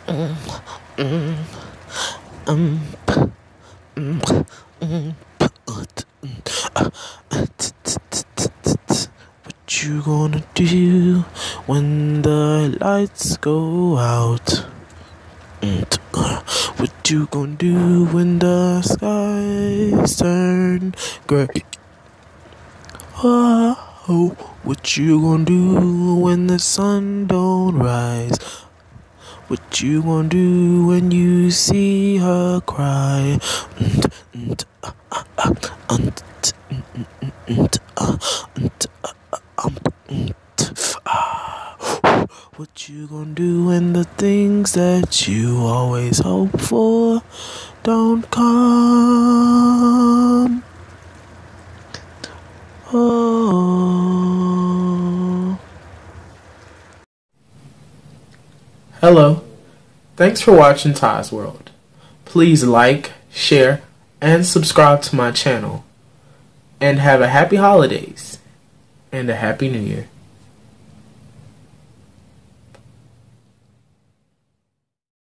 What you gonna do when the lights go out? What you gonna do when the skies turn gray? Oh, what you gonna do when the sun don't rise? What you gonna do when you see her cry? What you gonna do when the things that you always hope for don't come? Oh. Hello, thanks for watching Ty's World. Please like, share, and subscribe to my channel. And have a happy holidays and a happy new year.